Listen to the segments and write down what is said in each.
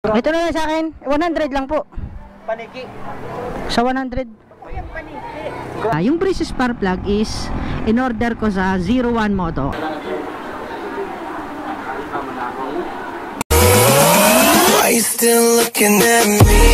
Ito na lang sa akin, 100 lang po. Paniki. Sa 100. Yung Breeze spark plug is in order ko sa 01 Moto. Why you still looking at me?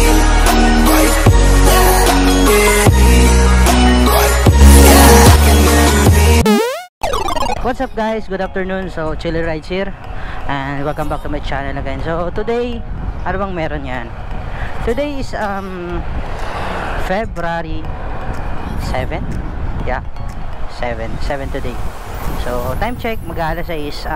What's up guys? Good afternoon. So Chili Rides here and welcome back to my channel again. So today, ano bang meron yan? Today is February 7? Yeah, 7 today. So time check, mag-aalas 6.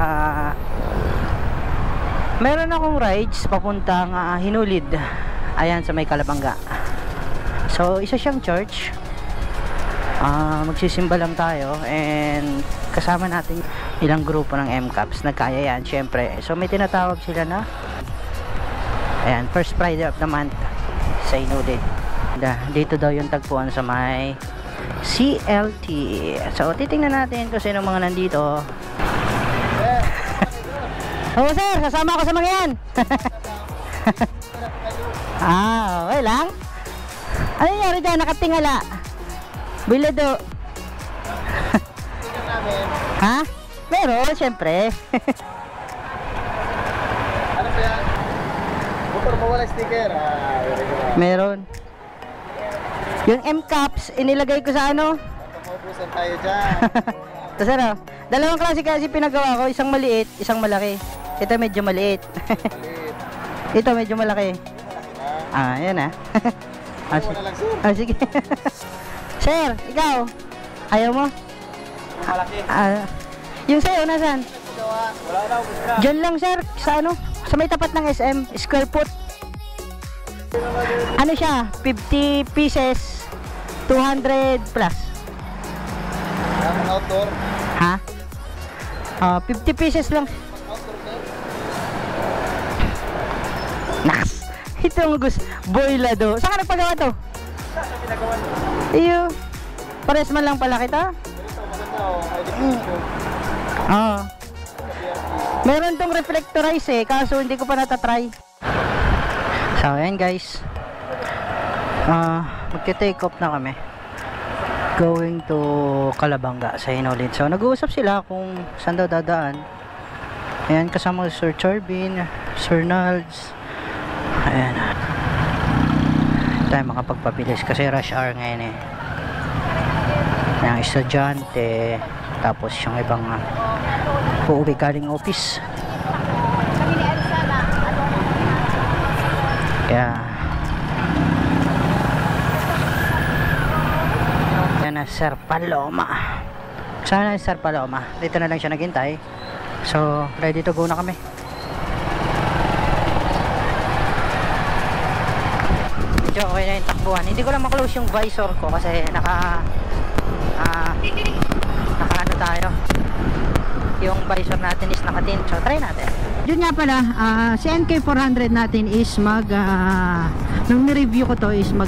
Meron akong rides papuntang Hinulid. Ayan sa may Kalabanga. So isa siyang church. Magsisimba lang tayo and kasama natin ilang grupo ng MCAPS. Nagkaya yan syempre. So may tinatawag sila na ayan, first Friday of the month sa Hinulid. Dito daw yung tagpuan sa may CLT. So titingnan natin kung sino mga nandito. Oo sir, sasama ako sa mga yan. Okay lang. Ano nangyari dyan? Nakatingala Bilado. Ha? Meron, syempre. Ano ba yan? Motor mo wala sticker. Meron. Yung MCAPS, inilagay ko sa ano? Maubusan tayo dyan. Tapos ano? Dalawang klase kasi pinagawa ko. Isang maliit, isang malaki. Ito medyo maliit. Ito medyo malaki. Yan ah. Sige. Sir, ikaw? Ayaw mo? Malaki. Yung sa'yo, nasan? Wala na, ubus na. Diyan lang sir, sa ano? Sa may tapat ng SM, square foot. Ano siya? 50 pieces, 200 plus. Ang outdoor. Ha? 50 pieces lang. Outdoor na. Naks! Ito ang gusto. Boilado. Saan ka nagpagawa to? Sa pinagawa nyo. Iyo. Pares man lang pala kita. Ito, maganda o. Edification. Oo. Meron tong reflectorize eh, kaso hindi ko pa natatry. So ayan guys, magte-take off na kami, going to Kalabanga sa Hinulid. So nag-uusap sila kung saan daw dadaan. Ayan, kasama Sir Charbin, Sir Nalds. Ayan, tayo makapagpabilis kasi rush hour ngayon eh. Yung estudyante, tapos yung ibang uuwi galing office. Kaya yan na Sir Paloma. Sana Sir Paloma, dito na lang siya naghintay. So ready to go na kami. Medyo okay na yung takbuhan. Hindi ko lang maklose yung visor ko kasi naka ano tayo, yung visor natin is naka-tint. So try natin. Yun nga pala, si NK400 natin is nung ni-review ko to is 9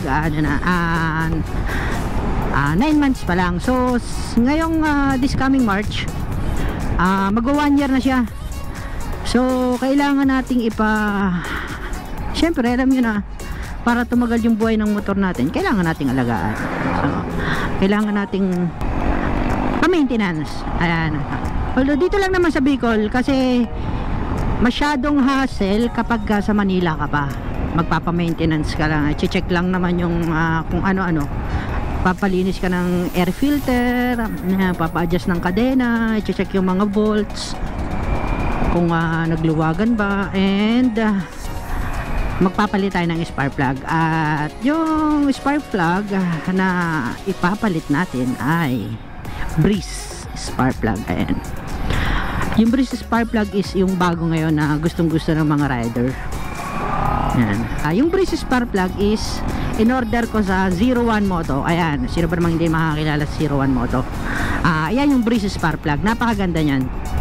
months pa lang. So ngayong this coming March, magwa 1 year na siya. So kailangan nating syempre alam nyo na, para tumagal yung buhay ng motor natin, kailangan nating alagaan. So kailangan nating pa-maintenance. Ayan. Although dito lang naman sa Bicol kasi masyadong hassle kapag sa Manila ka pa. Magpapa-maintenance ka lang. I-check lang naman yung kung ano-ano. Papalinis ka ng air filter, papa-adjust ng kadena, i-check yung mga bolts kung nagluwagan ba, and magpapalit tayo ng spark plug. At yung spark plug na ipapalit natin ay Breeze spark plug. Ayan. Yung Breeze spark plug is yung bago ngayon na gustong gusto ng mga rider. Ayan. Yung Breeze spark plug is in order ko sa 01 Moto. Ayan, sino ba namang hindi makakilala sa 01 Moto? Ayan yung Breeze spark plug, napakaganda nyan.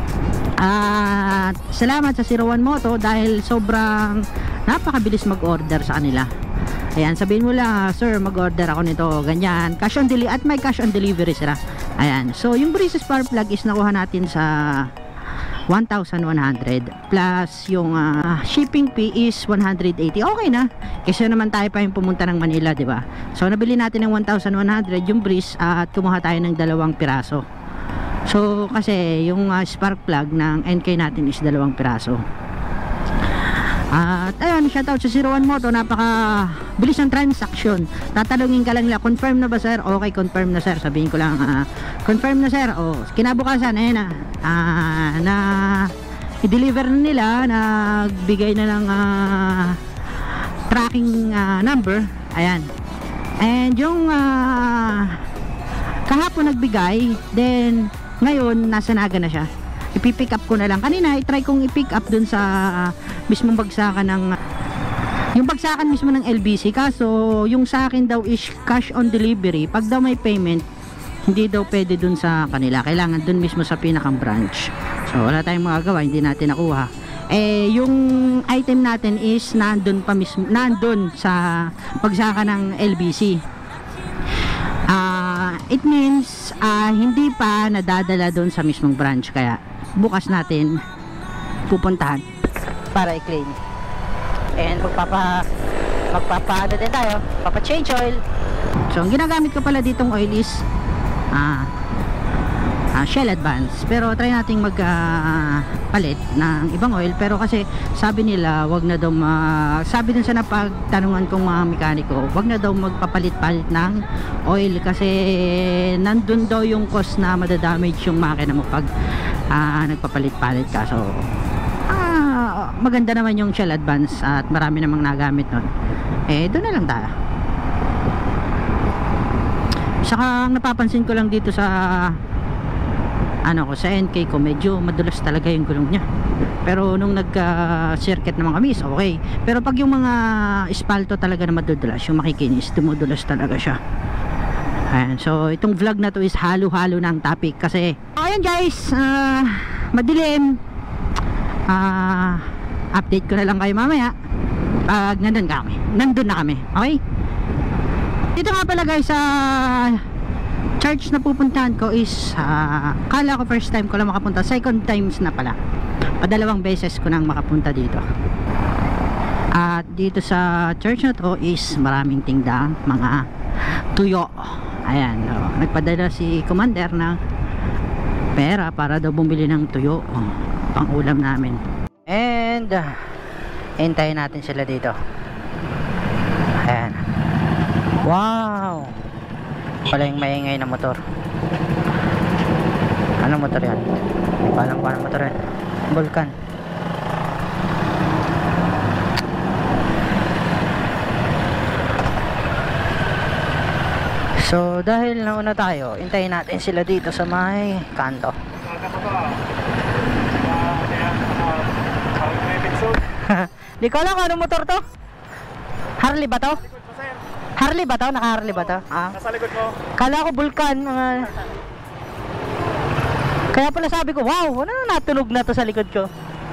Salamat sa 01 Moto dahil sobrang napakabilis mag-order sa kanila. Ayan, sabihin mo lang, sir, mag-order ako nito, ganyan, cash on delivery, at may cash on delivery sila. Ayan, so yung Breeze spark plug is nakuha natin sa 1,100 plus yung shipping fee is 180. Okay na kasi naman tayo pa yung pumunta ng Manila, di ba? So nabili natin ng 1,100 yung breeze at kumuha tayo ng 2 piraso. So kasi yung spark plug ng NK natin is 2 piraso. At ayun, shoutout sa 01 Moto, napaka bilis ng transaction. Tatanungin ka lang nila, confirm na ba sir? Okay, confirm na sir. Sabihin ko lang, confirm na sir. O, kinabukasan, ayun na i-deliver na nila, nagbigay na ng tracking number. Ayan. And yung kahapon nagbigay, then ngayon nasa Naga na siya. Ipipick up ko na lang. Kanina i-try kong i-pick up dun sa mismong bagsakan ng yung bagsakan mismo ng LBC, kaso yung sa akin daw is cash on delivery. Pag daw may payment, hindi daw pwede dun sa kanila, kailangan dun mismo sa pinakang branch. So wala tayong magagawa, hindi natin nakuha. Yung item natin is nandun pa mismo, nandun sa bagsakan ng LBC. It means hindi pa nadadala dun sa mismong branch, kaya bukas natin pupuntahan para i-claim. And magpapaano din tayo, papa-change oil. So ang ginagamit ko pala ditong oil is Shell Advance, pero try nating palit ng ibang oil. Pero kasi sabi nila wag na daw sabi din sa napagtanungan kong mga mekaniko, wag na daw magpapalit-palit ng oil kasi nandun daw yung cost na madadamage yung makina mo pag nagpapalit-palit ka. So maganda naman yung Shell Advance at marami namang nagamit nun. Doon na lang tayo. Saka ang napapansin ko lang dito sa sa NK ko, medyo madulas talaga yung gulong niya. Pero nung nag-circuit naman kami is okay. Pero pag yung mga espalto talaga na madudulas, yung makikinis, dumudulas talaga siya. Ayan, so itong vlog na to is halo-halo ng topic kasi ayan guys, madilim. Update ko na lang kayo mamaya pag nandun na kami. Okay? Dito nga pala guys, church na pupuntahan ko is kala ko first time ko lang makapunta, second times na pala. Padalawang beses ko nang makapunta dito. At dito sa church na to is maraming tindang mga tuyo. Ayan, nagpadala si commander ng pera para daw bumili ng tuyo pang ulam namin. And hintayin natin sila dito. Ayan. Wow, pala yung maingay na motor. Anong motor yan? Hindi pa alam kung anong motor yan. Vulcan. So dahil nauna tayo, hintayin natin sila dito sa may kanto. Di ko alam kung anong motor to. Harley ba to? Harley ba to? Naka-Harley ba to? Nasa likod mo. Kala ko Vulcan. Kaya pala sabi ko, wow, ano natunog na to sa likod ko.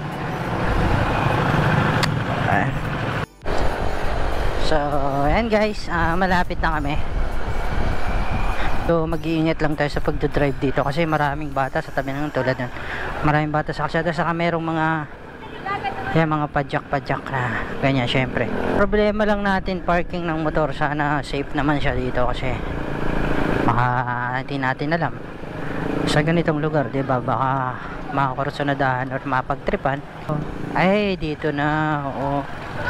So, ayan guys, malapit na kami. So, mag-iingat lang tayo sa pagdodrive dito kasi maraming bata sa tabi ng tulad nun. Maraming bata sa kalsada, saka merong mga padyak-padyak na ganyan. Syempre problema lang natin parking ng motor, sana safe naman siya dito kasi baka hindi natin alam sa ganitong lugar, diba, baka makakursunadahan or mapagtripan. Ay dito na, oo.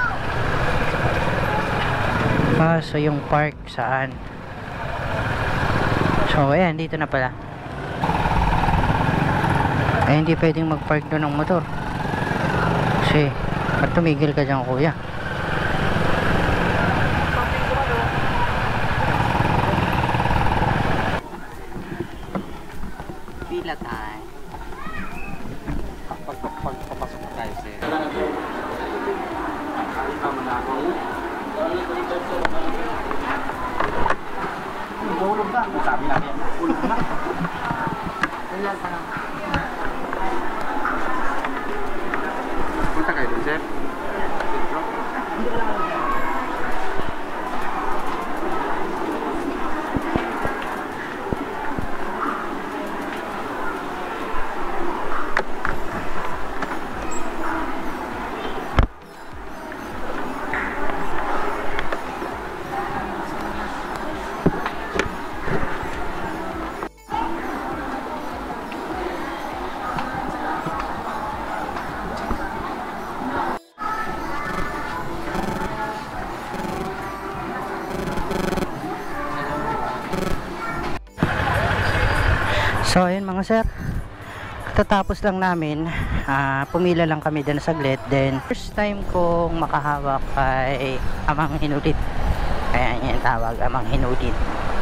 So yung park saan? So ayan, dito na pala. Ay hindi pwedeng mag-park doon ng motor kasi ba't tumigil ka dyan kuya? Pila tayo. Pagpapasok na tayo siya. Ulog ka. Sabi natin. Ulog na. Ilan pa lang. Punta kayo din, sir? So ayun mga sir, katatapos lang namin, pumila lang kami din saglit. Then first time kong makahawak kay Amang Hinulit. Ayan yung tawag, Amang Hinulit.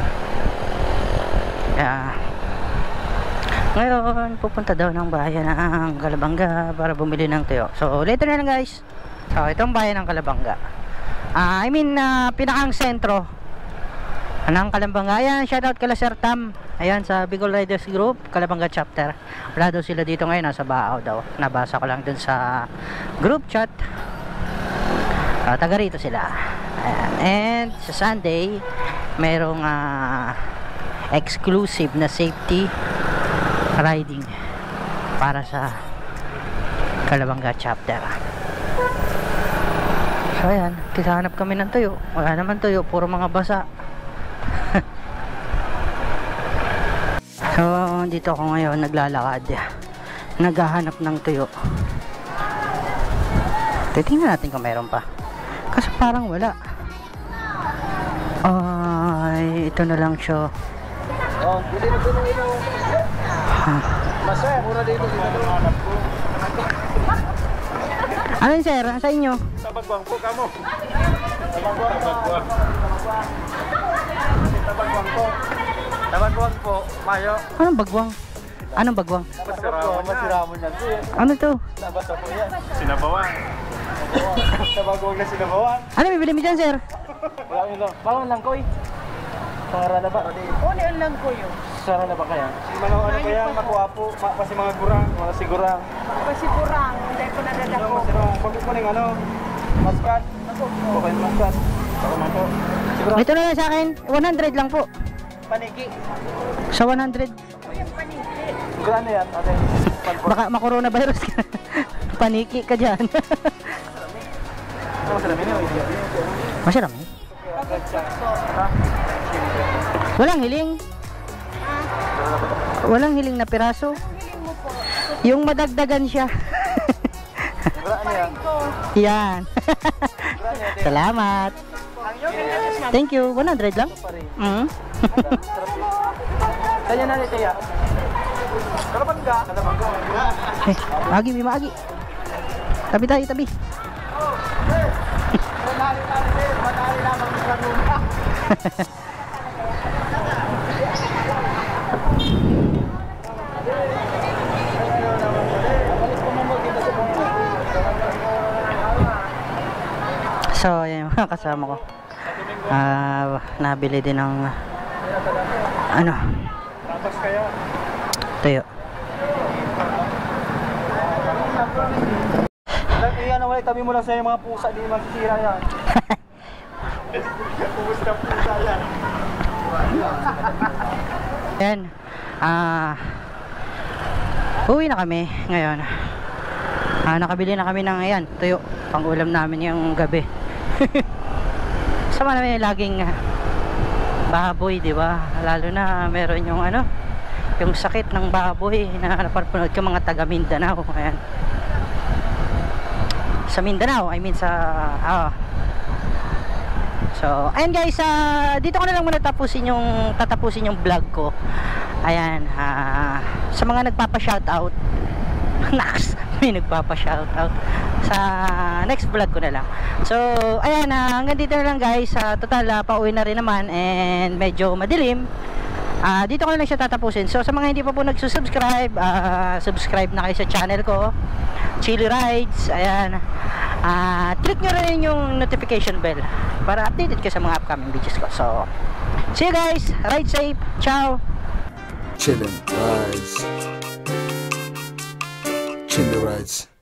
Kaya ngayon pupunta daw ng bayan ng Calabanga para bumili ng tuyo. So later na lang guys. So itong bayan ng Calabanga, pinakang sentro ng Calabanga. Ayan, shoutout kala Sir Tam. Ayan, sa Bicol Riders Group Calabanga chapter. Wala daw sila dito ngayon, nasa Baaw daw. Nabasa ko lang dun sa group chat. Taga rito sila. Ayan. And sa Sunday merong exclusive na safety riding para sa Calabanga chapter. So ayan, kisahanap kami ng tuyo. Wala naman tuyo, puro mga basa. So dito ako ngayon naglalakad, naghahanap ng tuyo. Titingnan natin kung meron pa, kasi parang wala. Ay, ito na lang siya. Oh, hindi na puno ito. Masaya, mura dito hanap ko. Ano yun sir? Sa inyo? Sa bagwang po kamo. Sa bagwang. Tabagwang po, Mayo. Anong bagwang? Anong bagwang? Masiramon yan. Ano to? Nabasa po yan. Sinabawan. Tabagwang na sinabawan. Ano bibili mo dyan sir? Wala yun lang. Parang lang ko eh. Pangara na ba? Ano yun lang ko yun? Sara na ba kaya? Mga ano kaya, makuha po. Kasi mga gurang, mga sigurang. Pasigurang, hindi ko nadadako. Masirang, pag po ng ano, maskat. Okay, maskat. Saka man po. Sigurang. Ito na lang sa akin, 100 lang po. Paniki. Sa 100. Yung paniki. Sigurang na yan, ate. Baka ma-coronavirus ka. Paniki ka dyan. Masarami na yun. Masarami? Walang hiling. Walang hiling na piraso. Yung madagdagan siya. Sigurang na yan. Yan. Salamat. Thank you. 100 lang. Kanya na rin kaya. Kalabangga. Magi, may magi. Tabi tayo, tabi. So, ayan yung mga kasama ko. Nabili din ng ano, Tapos kaya. tuyo. Iyan na wala, tabi mo lang sa mga pusa, di masisira yan. Pusa pusa yan. Ayan. Uwi na kami ngayon. Nakabili na kami ng ayan, tuyo. Pang-ulam namin yung gabi. Sama namin laging baboy, di ba? Lalo na meron yung ano, yung sakit ng baboy na napapanood ko mga taga Mindanao. Ayan. Sa Mindanao, I mean sa so, ayan guys, dito ko na lang muna tatapusin yung vlog ko. Ayan, sa mga nagpapa-shoutout. Naks, may nagpapa-shoutout. Sa next vlog ko na lang. So, ayan, hanggang dito na lang guys. Total, pauwi na rin naman and medyo madilim. Dito ko na lang siya tatapusin. So, sa mga hindi pa po nagsusubscribe, subscribe na kayo sa channel ko, Chili Rides. Ayan. Click nyo rin yung notification bell para updated ka sa mga upcoming videos ko. So, see you guys. Ride safe. Ciao. Chillin' rides. Chillin' rides.